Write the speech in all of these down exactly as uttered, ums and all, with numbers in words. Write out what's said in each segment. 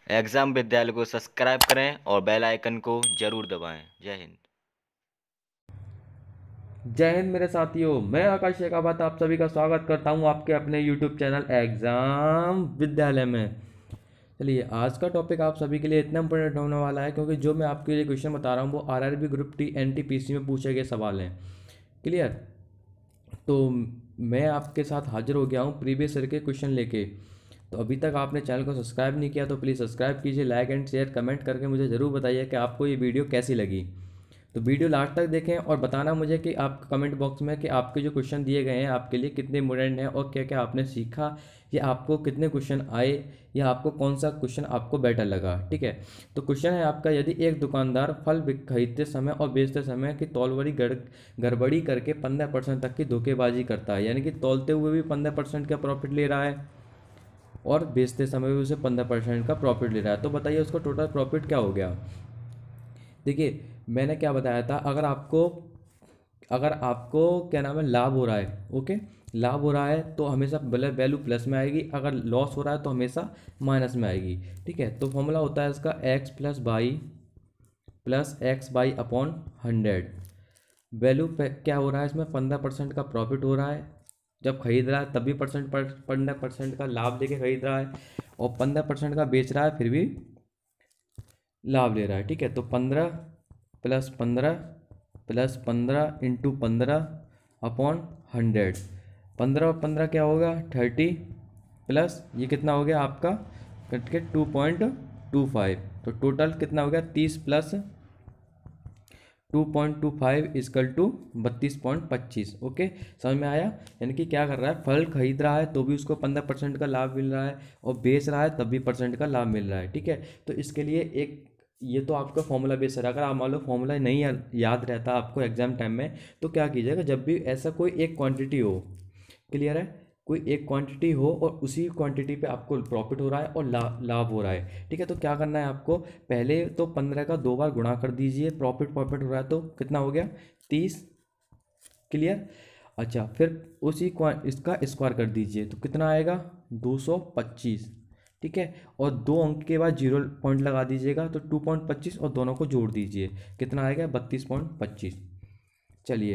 Exam विद्यालय को subscribe करें और बेल आइकन को जरूर दबाएं। जय हिंद। जय हिंद मेरे साथियों, मैं आकाश शेखावत आप सभी का स्वागत करता हूं आपके अपने यूट्यूब चैनल एग्ज़ाम विद्यालय में। चलिए, आज का टॉपिक आप सभी के लिए इतना इंपॉर्टेंट होने वाला है क्योंकि जो मैं आपके लिए क्वेश्चन बता रहा हूं वो आरआरबी ग्रुप टी एनटीपीसी में पूछे गए सवाल हैं। क्लियर? तो मैं आपके साथ हाजिर हो गया हूँ प्रीवियस ईयर के क्वेश्चन लेके। तो अभी तक आपने चैनल को सब्सक्राइब नहीं किया तो प्लीज़ सब्सक्राइब कीजिए, लाइक एंड शेयर कमेंट करके मुझे ज़रूर बताइए कि आपको ये वीडियो कैसी लगी। तो वीडियो लास्ट तक देखें और बताना मुझे कि आप कमेंट बॉक्स में कि आपके जो क्वेश्चन दिए गए हैं आपके लिए कितने इंपॉर्टेंट हैं और क्या क्या आपने सीखा, या आपको कितने क्वेश्चन आए, या आपको कौन सा क्वेश्चन आपको बेटर लगा। ठीक है? तो क्वेश्चन है आपका, यदि एक दुकानदार फल खरीदते समय और बेचते समय की तौलवरी गड़ गड़बड़ी करके पंद्रह परसेंट तक की धोखेबाजी करता है, यानी कि तौलते हुए भी पंद्रह परसेंट का प्रॉफिट ले रहा है और बेचते समय भी उसे पंद्रह परसेंट का प्रॉफिट ले रहा है, तो बताइए उसको टोटल प्रॉफिट क्या हो गया। देखिए, मैंने क्या बताया था, अगर आपको अगर आपको क्या नाम है लाभ हो रहा है, ओके, लाभ हो रहा है तो हमेशा वैल्यू प्लस में आएगी, अगर लॉस हो रहा है तो हमेशा माइनस में आएगी। ठीक है? तो फॉर्मूला होता है इसका x plus y plus x y upon hundred. Value पे क्या हो रहा है, इसमें पंद्रह परसेंट का प्रॉफिट हो रहा है, जब खरीद रहा है तब भी परसेंट पर पंद्रह परसेंट का लाभ लेके खरीद रहा है, और पंद्रह परसेंट का बेच रहा है फिर भी लाभ ले रहा है। ठीक है? तो पंद्रह प्लस पंद्रह प्लस पंद्रह इंटू पंद्रह अपॉन हंड्रेड। पंद्रह और पंद्रह क्या होगा, थर्टी, प्लस ये कितना हो गया आपका कट के टू पॉइंट टू फाइव, तो टोटल कितना हो गया तीस plus two point two five is equal to बत्तीस पॉइंट पच्चीस। ओके, समझ में आया? यानी कि क्या कर रहा है, फल खरीद रहा है तो भी उसको पंद्रह परसेंट का लाभ मिल रहा है, और बेच रहा है तब भी परसेंट का लाभ मिल रहा है। ठीक है? तो इसके लिए एक ये तो आपका फॉर्मूला बेस है। अगर आप मान लो फॉर्मूला नहीं या, याद रहता आपको एग्जाम टाइम में, तो क्या कीजिएगा, जब भी ऐसा कोई एक क्वांटिटी हो, क्लियर है, कोई एक क्वांटिटी हो और उसी क्वांटिटी पे आपको प्रॉफिट हो रहा है और ला, लाभ हो रहा है, ठीक है, तो क्या करना है आपको, पहले तो पंद्रह का दो बार गुणा कर दीजिए, प्रॉफिट प्रॉफिट हो रहा है तो कितना हो गया तीस। क्लियर? अच्छा, फिर उसी क्वा इसका स्क्वायर कर दीजिए तो कितना आएगा दो सौ पच्चीस। ठीक है? और दो अंक के बाद जीरो पॉइंट लगा दीजिएगा तो टू पॉइंट पच्चीस और दोनों को जोड़ दीजिए, कितना आएगा बत्तीस पॉइंट पच्चीस। चलिए,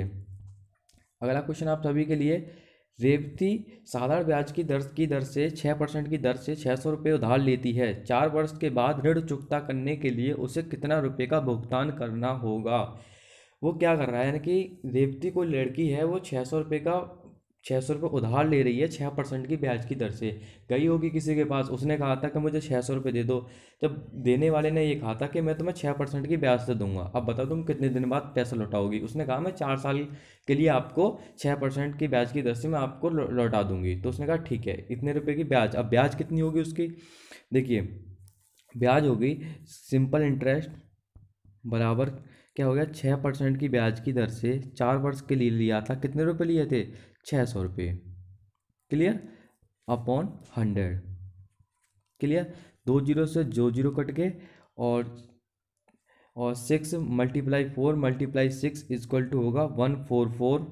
अगला क्वेश्चन आप सभी के लिए, रेवती साधारण ब्याज की दर की दर से छः परसेंट की दर से छः सौ रुपये उधार लेती है। चार वर्ष के बाद ऋण चुकता करने के लिए उसे कितना रुपये का भुगतान करना होगा। वो क्या कर रहा है, यानी कि रेवती कोई लड़की है, वो छः सौ रुपये का छः सौ रुपये उधार ले रही है छः परसेंट की ब्याज की दर से। गई होगी किसी के पास, उसने कहा था कि मुझे छः सौ रुपये दे दो, जब देने वाले ने ये कहा था कि मैं तुम्हें छः परसेंट की ब्याज से दूंगा, अब बताओ तुम कितने दिन बाद पैसा लौटाओगी। उसने कहा मैं चार साल के लिए आपको छः परसेंट की ब्याज की दर से मैं आपको लौ- लौटा दूंगी। तो उसने कहा ठीक है, इतने रुपए की ब्याज। अब ब्याज कितनी होगी उसकी, देखिए, ब्याज होगी सिंपल इंटरेस्ट बराबर क्या हो गया, छः परसेंट की ब्याज की दर से चार वर्ष के लिए लिया था, कितने रुपए लिए थे, छः सौ रुपये। क्लियर? Upon hundred. क्लियर? दो जीरो से जो जीरो कट गए, और और six multiply four multiply six is equal to होगा वन फोर फोर।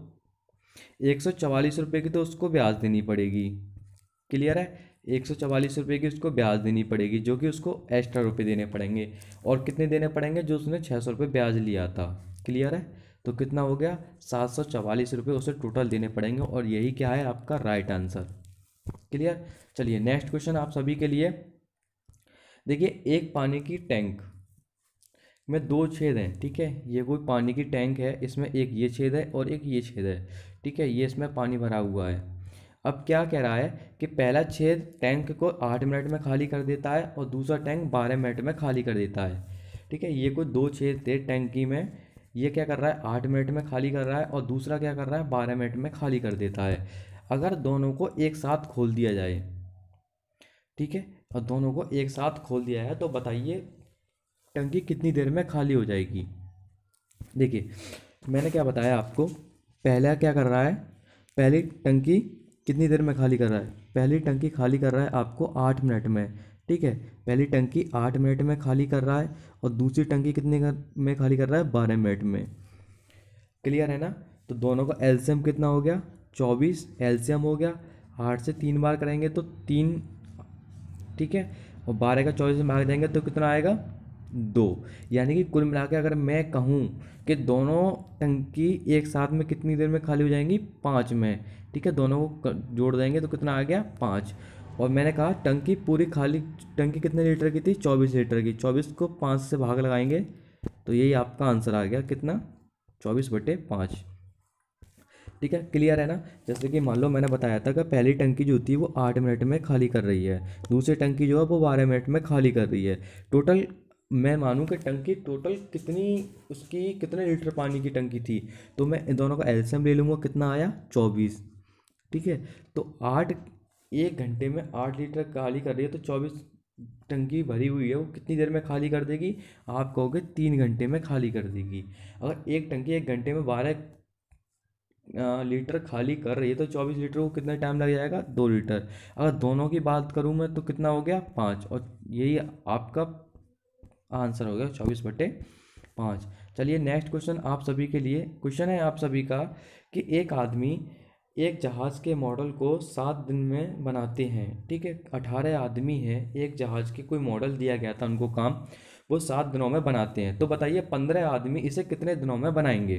एक सौ चवालीस रुपये की तो उसको ब्याज देनी पड़ेगी। क्लियर है? एक सौ चवालीस रुपये की उसको ब्याज देनी पड़ेगी, जो कि उसको एक्स्ट्रा रुपये देने पड़ेंगे। और कितने देने पड़ेंगे, जो उसने छः सौ रुपये ब्याज लिया था। क्लियर है? तो कितना हो गया, सात सौ चवालीस रुपये उसे टोटल देने पड़ेंगे, और यही क्या है आपका राइट आंसर। क्लियर? चलिए, नेक्स्ट क्वेश्चन आप सभी के लिए, देखिए, एक पानी की टैंक में दो छेद हैं। ठीक है? ये कोई पानी की टैंक है, इसमें एक ये छेद है और एक ये छेद है। ठीक है? ये इसमें पानी भरा हुआ है। अब क्या कह रहा है कि पहला छेद टैंक को आठ मिनट में खाली कर देता है और दूसरा टैंक बारह मिनट में खाली कर देता है। ठीक है? ये कोई दो छेद थे टैंकी में, ये क्या कर रहा है, आठ मिनट में खाली कर रहा है, और दूसरा क्या कर रहा है, बारह मिनट में खाली कर देता है। अगर दोनों को एक साथ खोल दिया जाए, ठीक है, और दोनों को एक साथ खोल दिया है, तो बताइए टंकी कितनी देर में खाली हो जाएगी। देखिए, मैंने क्या बताया आपको, पहला क्या कर रहा है, पहली टंकी कितनी देर में खाली कर रहा है, पहली टंकी खाली कर रहा है आपको आठ मिनट में। ठीक है? पहली टंकी आठ मिनट में खाली कर रहा है, और दूसरी टंकी कितने में खाली कर रहा है, बारह मिनट में। क्लियर है ना? तो दोनों का एलसीएम कितना हो गया, चौबीस एलसीएम हो गया। आठ से तीन बार करेंगे तो तीन, ठीक है, और बारह का चौबीस में भाग देंगे तो कितना आएगा, दो। यानी कि कुल मिला के अगर मैं कहूँ कि दोनों टंकी एक साथ में कितनी देर में खाली हो जाएंगी, पाँच में। ठीक है, दोनों को जोड़ देंगे तो कितना आ गया, पाँच। और मैंने कहा टंकी पूरी खाली, टंकी कितने लीटर की थी, चौबीस लीटर की। चौबीस को पाँच से भाग लगाएंगे तो यही आपका आंसर आ गया, कितना, चौबीस बटे पाँच। ठीक है, क्लियर है ना। जैसे कि मान लो मैंने बताया था कि पहली टंकी जो होती है वो आठ मिनट में खाली कर रही है, दूसरी टंकी जो है वो बारह मिनट में खाली कर रही है। टोटल मैं मानूं कि टंकी टोटल कितनी, उसकी कितने लीटर पानी की टंकी थी, तो मैं इन दोनों का एलसीएम ले लूँगा, कितना आया, चौबीस। ठीक है, तो आठ, एक घंटे में आठ लीटर खाली कर रही है तो चौबीस टंकी भरी हुई है, वो कितनी देर में खाली कर देगी, आप कहोगे तीन घंटे में खाली कर देगी। अगर एक टंकी एक घंटे में बारह अ, लीटर खाली कर रही है तो चौबीस लीटर को कितना टाइम लग जाएगा, दो लीटर। अगर दोनों की बात करूँ मैं तो कितना हो गया, पाँच। और यही आपका आंसर हो गया, चौबीस बटे पाँच। चलिए नेक्स्ट क्वेश्चन आप सभी के लिए, क्वेश्चन है आप सभी का कि एक आदमी एक जहाज़ के मॉडल को सात दिन में बनाते हैं। ठीक है, अठारह आदमी हैं, एक जहाज़ के कोई मॉडल दिया गया था उनको काम, वो सात दिनों में बनाते हैं। तो बताइए पंद्रह आदमी इसे कितने दिनों में बनाएंगे,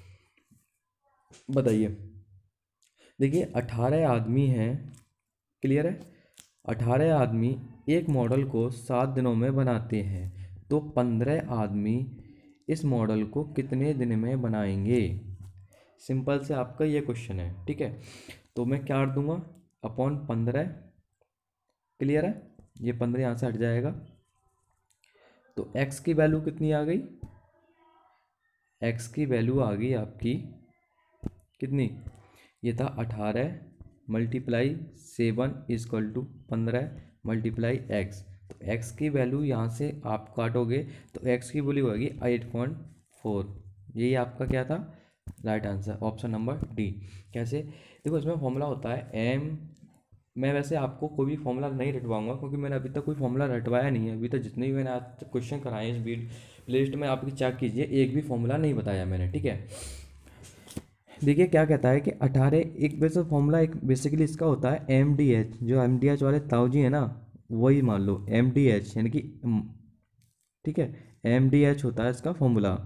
बताइए। देखिए अठारह आदमी हैं, क्लियर है, अठारह आदमी एक मॉडल को सात दिनों में बनाते हैं, तो पंद्रह आदमी इस मॉडल को कितने दिन में बनाएंगे। सिंपल से आपका ये क्वेश्चन है। ठीक है, तो मैं क्या कर दूंगा, अपॉन पंद्रह, क्लियर है, ये पंद्रह यहाँ से हट जाएगा। तो x की वैल्यू कितनी आ गई, x की वैल्यू आ गई आपकी कितनी, ये था अठारह मल्टीप्लाई सेवन इजकल टू पंद्रह मल्टीप्लाई एक्स। तो x की वैल्यू यहाँ से आप काटोगे तो x की वैल्यू होगी एट पॉइंट फोर। यही आपका क्या था, right answer, option number D. कैसे, देखो इसमें फॉर्मूला होता है m, मैं वैसे आपको कोई भी फॉर्मूला नहीं रटवाऊंगा क्योंकि मैंने अभी तक कोई फॉर्मूला रटवाया नहीं है। अभी तक जितने भी मैंने आज तक क्वेश्चन कराए हैं इस वीडियो प्लेलिस्ट में आपकी चेक कीजिए, एक भी फॉर्मूला नहीं बताया मैंने। ठीक है, देखिए क्या कहता है कि अठारह, एक वैसे फॉर्मूला एक बेसिकली इसका होता है एम डी एच, जो एम डी एच वाले ताऊजी है ना, वही मान लो एम डी एच यानी कि, ठीक है, एम डी एच होता है इसका फॉर्मूला।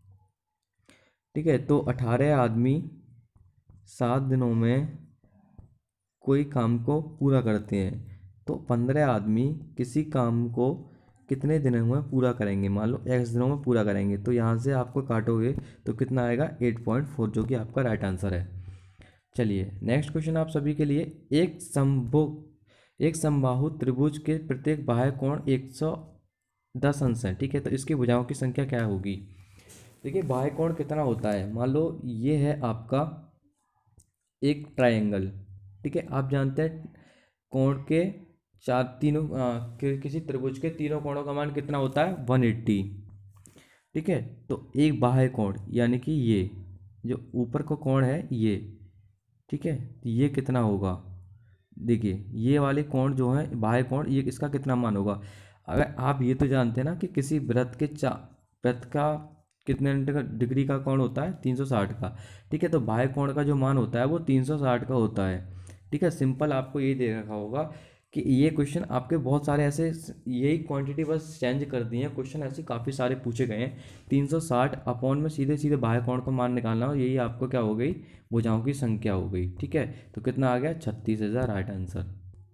ठीक है, तो अठारह आदमी सात दिनों में कोई काम को पूरा करते हैं, तो पंद्रह आदमी किसी काम को कितने दिनों में पूरा करेंगे, मान लो एक्स दिनों में पूरा करेंगे। तो यहाँ से आपको काटोगे तो कितना आएगा, एट पॉइंट फोर, जो कि आपका राइट आंसर है। चलिए नेक्स्ट क्वेश्चन आप सभी के लिए, एक समभु एक समबाहु त्रिभुज के प्रत्येक बाह्य कोण एक सौ दस अंश है। ठीक है, तो इसकी भुजाओं की संख्या क्या होगी। देखिए बाह्य कोण कितना होता है, मान लो ये है आपका एक ट्रायंगल। ठीक है, आप जानते हैं कोण के चार तीनों आ, कि, किसी त्रिभुज के तीनों कोणों का मान कितना होता है, वन एट्टी। ठीक है, तो एक बाह्य कोण यानी कि ये जो ऊपर का कोण है ये, ठीक है, ये कितना होगा, देखिए ये वाले कोण जो है बाह्य कोण, ये इसका कितना मान होगा। अगर आप ये तो जानते हैं ना कि किसी वृत्त के चा वृत्त का कितने डिग्री का कोण होता है, तीन सौ साठ का। ठीक है, तो बाह्य कोण का जो मान होता है वो तीन सौ साठ का होता है। ठीक है, सिंपल आपको ये दे रखा होगा कि ये क्वेश्चन आपके बहुत सारे ऐसे, यही क्वांटिटी बस चेंज कर दी है, क्वेश्चन ऐसे काफ़ी सारे पूछे गए हैं। तीन सौ साठ अपॉन में सीधे सीधे बाह्य कोण का मान निकालना हो, यही आपको क्या हो गई, भुजाओं की संख्या हो गई। ठीक है, तो कितना आ गया, छत्तीस हज़ार राइट आंसर।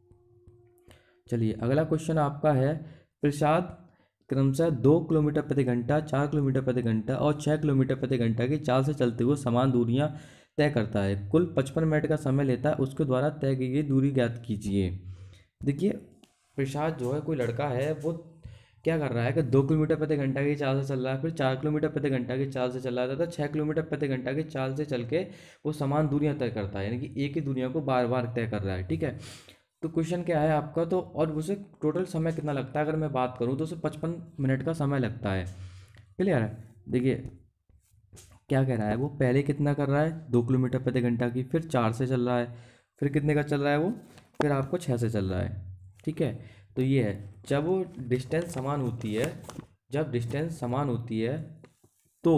चलिए अगला क्वेश्चन आपका है, प्रसाद क्रमशः दो किलोमीटर प्रति घंटा, चार किलोमीटर प्रति घंटा और छः किलोमीटर प्रति घंटा की चाल से चलते हुए समान दूरियां तय करता है, कुल पचपन मिनट का समय लेता है, उसके द्वारा तय की गई दूरी ज्ञात कीजिए। देखिए प्रसाद जो है, कोई लड़का है, वो क्या कर रहा है कि दो किलोमीटर प्रति घंटा की चाल से चल रहा है, फिर चार किलोमीटर प्रति घंटा की चाल से चल रहा था, छः किलोमीटर प्रति घंटा की चाल से चल के वो समान दूरियां तय करता है, यानी कि एक ही दूरियों को बार बार तय कर रहा है। ठीक है, तो क्वेश्चन क्या है आपका, तो और उसे टोटल समय कितना लगता है, अगर मैं बात करूँ तो उसे पचपन मिनट का समय लगता है। क्लियर है, देखिए क्या कह रहा है, वो पहले कितना कर रहा है, दो किलोमीटर प्रति घंटा की, फिर चार से चल रहा है, फिर कितने का चल रहा है वो, फिर आपको छः से चल रहा है। ठीक है, तो ये है, जब वो डिस्टेंस समान होती है, जब डिस्टेंस समान होती है तो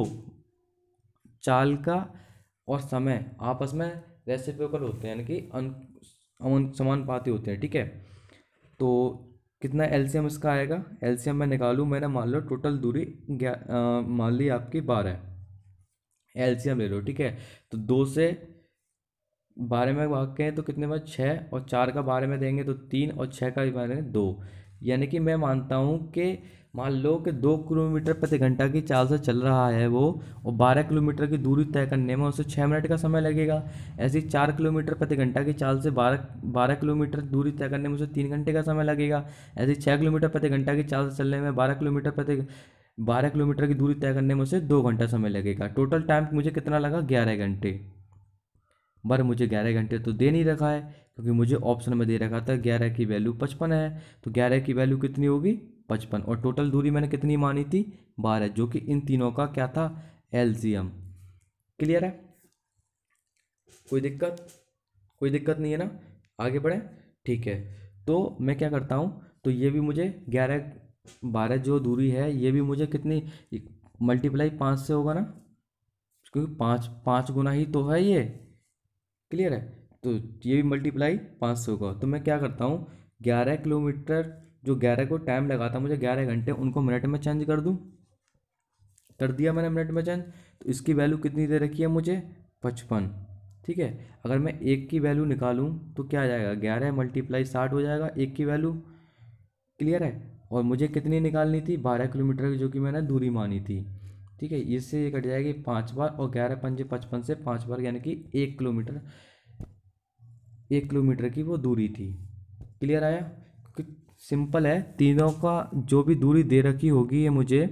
चाल का और समय आपस में रेसिप्रोकल होते हैं, यानी कि अन समानुपाती होते हैं। ठीक है, तो कितना एलसीएम इसका आएगा, एलसीएम मैं निकालूँ, मैंने मान लो टोटल दूरी ग्या- अ, मान ली आपकी बारह, एलसीएम ले लो, ठीक है। तो दो से बारह में भागते हैं तो कितने बार, छः, और चार का बारह में देंगे तो तीन, और छः का बारह में दो। यानी कि मैं मानता हूँ कि मान लो कि दो किलोमीटर प्रति घंटा की चाल से चल रहा है वो, और बारह किलोमीटर की दूरी तय करने में उसे छः मिनट का समय लगेगा। ऐसे ही चार किलोमीटर प्रति घंटा की चाल से बारह बारह किलोमीटर दूरी तय करने में उसे तीन घंटे का समय लगेगा। ऐसे ही छः किलोमीटर प्रति घंटा की चाल से चलने में बारह किलोमीटर प्रति बारह किलोमीटर की दूरी तय करने में उसे दो घंटा समय लगेगा। टोटल टाइम मुझे कितना लगा, ग्यारह घंटे। पर मुझे ग्यारह घंटे तो दे नहीं रखा है, क्योंकि मुझे ऑप्शन में दे रखा था ग्यारह की वैल्यू पचपन है। तो ग्यारह की वैल्यू कितनी होगी, पचपन, और टोटल दूरी मैंने कितनी मानी थी, बारह, जो कि इन तीनों का क्या था, एलसीएम। क्लियर है, कोई दिक्कत, कोई दिक्कत नहीं है ना, आगे बढ़े, ठीक है। तो मैं क्या करता हूँ, तो ये भी मुझे ग्यारह बारह जो दूरी है ये भी मुझे कितनी, मल्टीप्लाई पाँच से होगा ना, क्योंकि पाँच पाँच गुना ही तो है ये। क्लियर है, तो ये भी मल्टीप्लाई पाँच सौ का। तो मैं क्या करता हूँ, ग्यारह किलोमीटर, जो ग्यारह को टाइम लगा था मुझे ग्यारह घंटे, उनको मिनट में चेंज कर दूँ, कर दिया मैंने मिनट में चेंज। तो इसकी वैल्यू कितनी दे रखी है मुझे, पचपन, ठीक है। अगर मैं एक की वैल्यू निकालूं तो क्या आ जाएगा, ग्यारह मल्टीप्लाई साठ हो जाएगा एक की वैल्यू। क्लियर है, और मुझे कितनी निकालनी थी, बारह किलोमीटर की, जो कि मैंने दूरी मानी थी, ठीक है। इससे ये कट जाएगी पाँच बार, और ग्यारह पंजे पचपन से पाँच बार, यानी कि एक किलोमीटर, एक किलोमीटर की वो दूरी थी। क्लियर आया, क्योंकि सिंपल है, तीनों का जो भी दूरी दे रखी होगी ये मुझे,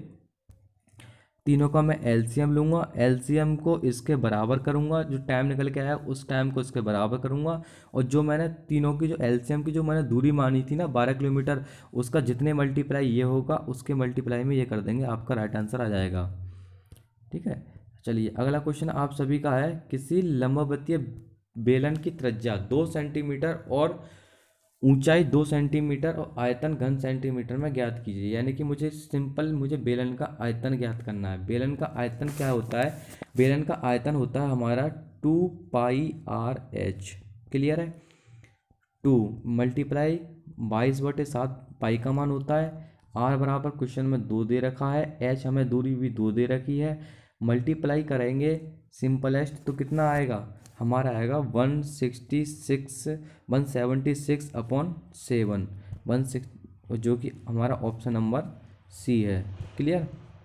तीनों का मैं एलसीएम लूँगा, एलसीएम को इसके बराबर करूँगा, जो टाइम निकल के आया उस टाइम को इसके बराबर करूँगा, और जो मैंने तीनों की जो एलसीएम की जो मैंने दूरी मानी थी ना बारह किलोमीटर, उसका जितने मल्टीप्लाई ये होगा उसके मल्टीप्लाई में ये कर देंगे, आपका राइट आंसर आ जाएगा। ठीक है, चलिए अगला क्वेश्चन आप सभी का है, किसी लंबवतीय बेलन की त्रिज्या दो सेंटीमीटर और ऊंचाई दो सेंटीमीटर और आयतन घन सेंटीमीटर में ज्ञात कीजिए। यानी कि मुझे सिंपल, मुझे बेलन का आयतन ज्ञात करना है। बेलन का आयतन क्या होता है, बेलन का आयतन होता है हमारा two pi r h. Clear है, टू मल्टीप्लाई बाईस बटे सात पाई का मान होता है, आर बराबर क्वेश्चन में दो दे रखा है, एच हमें दूरी भी दो दे रखी है, मल्टीप्लाई करेंगे सिंपलेस्ट तो कितना आएगा, हमारा आएगा one sixty six one seventy six upon seven, one six, जो कि हमारा ऑप्शन नंबर सी है। क्लियर,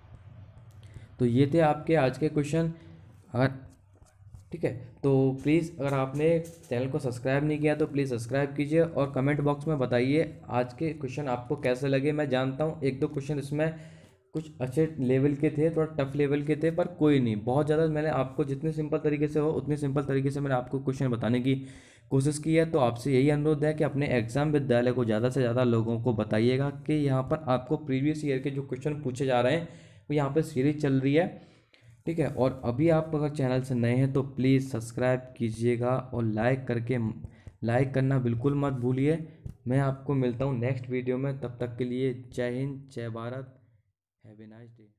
तो ये थे आपके आज के क्वेश्चन। अगर ठीक है, तो प्लीज़ अगर आपने चैनल को सब्सक्राइब नहीं किया तो प्लीज़ सब्सक्राइब कीजिए, और कमेंट बॉक्स में बताइए आज के क्वेश्चन आपको कैसे लगे। मैं जानता हूँ एक दो क्वेश्चन इसमें कुछ अच्छे लेवल के थे, थोड़ा टफ लेवल के थे, पर कोई नहीं, बहुत ज़्यादा मैंने आपको जितने सिंपल तरीके से हो उतने सिंपल तरीके से मैंने आपको क्वेश्चन बताने की कोशिश की है। तो आपसे यही अनुरोध है कि अपने एग्जाम विद्यालय को ज़्यादा से ज़्यादा लोगों को बताइएगा कि यहाँ पर आपको प्रीवियस ईयर के जो क्वेश्चन पूछे जा रहे हैं वो यहाँ पर सीरीज चल रही है। ठीक है, और अभी आप अगर चैनल से नए हैं तो प्लीज़ सब्सक्राइब कीजिएगा, और लाइक करके, लाइक करना बिल्कुल मत भूलिए। मैं आपको मिलता हूँ नेक्स्ट वीडियो में, तब तक के लिए जय हिंद, जय Bharat, have a nice day.